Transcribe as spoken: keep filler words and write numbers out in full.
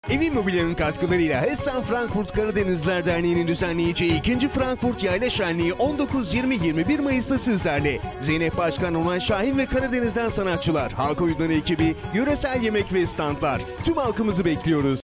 Evin Mobilya'nın katkılarıyla Hessen Frankfurt Karadenizler Derneği'nin düzenleyeceği ikinci Frankfurt Yayla Şenliği on dokuz, yirmi, yirmi bir Mayıs'ta sizlerle. Zeynep Başkan, Onay Şahin ve Karadeniz'den sanatçılar, halk oyunları ekibi, yöresel yemek ve standlar. Tüm halkımızı bekliyoruz.